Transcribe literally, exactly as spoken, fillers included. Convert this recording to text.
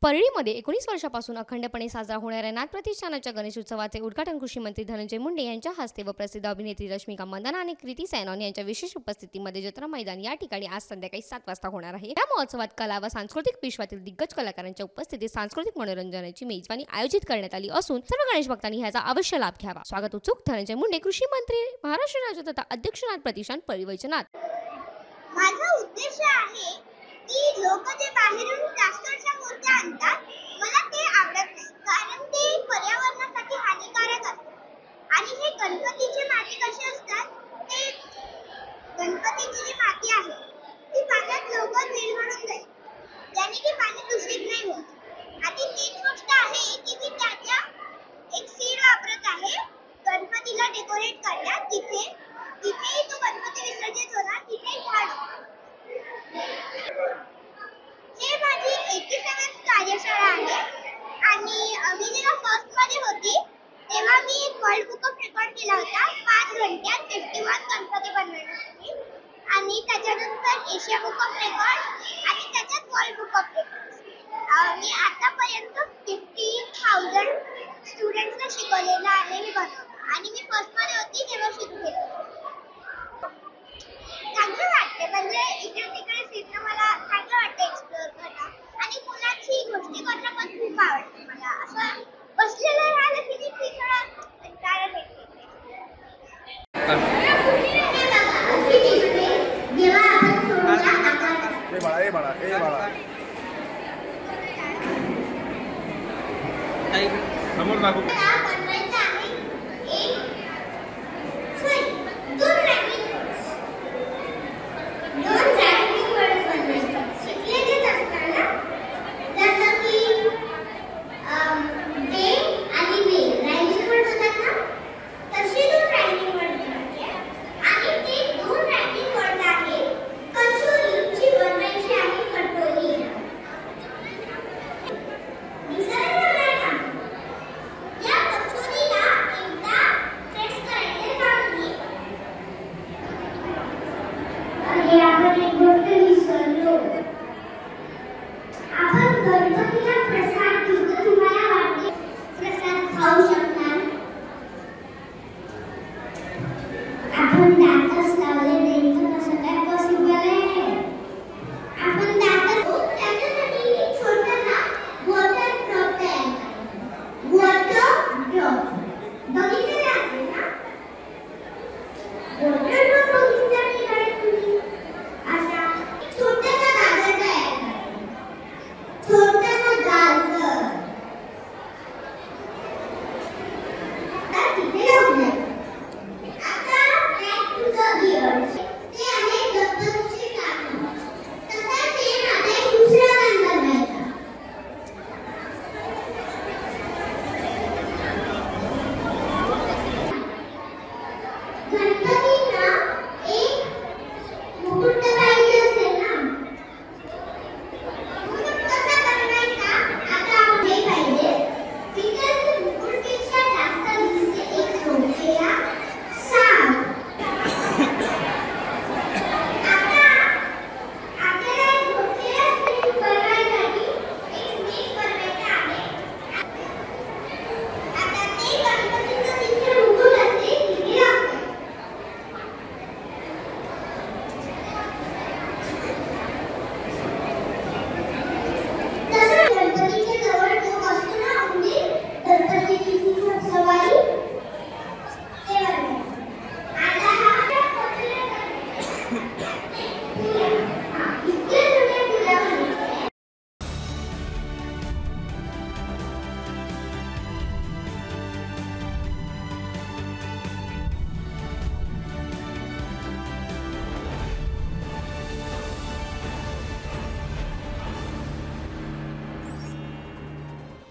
परळीमध्ये एकोणीस वर्षापासून अखंडपणे साजरा होणाऱ्या नाथ प्रतिष्ठानाच्या गणेशोत्सवाचे उद्घाटन कृषी मंत्री धनंजय मुंडे यांच्या हस्ते व प्रसिद्ध अभिनेत्री रश्मिका मंदाना आणि कृती सैनॉन यांच्या विशेष उपस्थितीमध्ये जत्रा मैदान या ठिकाणी आज संध्याकाळी सात वाजता होणार आहे। या महोत्सवात कला व सांस्कृतिक विश्वातील दिग्गज कलाकारांच्या उपस्थितीत सांस्कृतिक मनोरंजनाची मेजवानी आयोजित करण्यात आली असून सर्व गणेश भक्तांनी याचा अवश्य लाभ घ्यावा। स्वागत उत्सुक धनंजय मुंडे, कृषी मंत्री, महाराष्ट्र राज्य तथा अध्यक्ष नाथ प्रतिष्ठान परळी वैजनाथ। माझा उद्देश आहे की लोक जे बाहेरून प्लास्टरच्या मूर्त्या आणतात, मला ते आवडत नाही, कारण ते पर्यावरणासाठी हानिकारक असतात। आणि हे गणपतीचे माती कसे असतात, ते गणपतीची जी माती आहे ती पाण्यात लवकर विरघळून जाईल, ज्याने की पाणी दूषित नाही होत। आणि तीच गोष्ट आहे की मी त्याच्या एक सीड वापरत आहे गणपतीला डेकोरेट करण्यात। तिथे तिथेही तो गणपती विसर्जित होणार, तिथे झाड। हे माझी सत्त्याऐंशी कार्यशाळा आहे आणि मी जेव्हा फर्स्ट मध्ये होती तेव्हा मी वर्ल्ड बुक ऑफ रेकॉर्ड केला होता पाच घंट्यात एकसष्ट गणपती बनवण्यासाठी, आणि त्याच्यानंतर एशिया बुक ऑफ रेकॉर्ड आणि त्याच्यात वर्ल्ड बुक ऑफ रेकॉर्ड। मी आतापर्यंत पन्नास हजार स्टुडंट्सना शिकवलेलं आहे मी बनवणं, आणि मी फर्स्ट मध्ये होती तेव्हा शिकले। चांगलं वाटतं, म्हणजे इकडे तिकडे फिरणं मला चांगलं वाटतं, एक्सप्लोअर करणं आणि मुलांची गोष्टी करणं पण खूप आवडतं मला। असं बसलेलं राहिलं की मी थोडं कंटाळा येतो। जेव्हा आपण सोडूया आपण ए बाळा ए बाळा ए बाळा समोर लागू